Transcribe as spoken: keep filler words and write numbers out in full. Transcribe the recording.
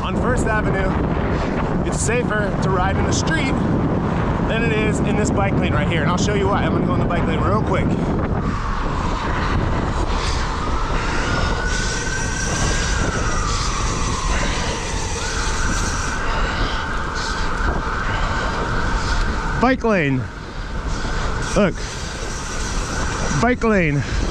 on First Avenue, it's safer to ride in the street than it is in this bike lane right here. And I'll show you why. I'm gonna go in the bike lane real quick. Bike lane. Look. Bike lane.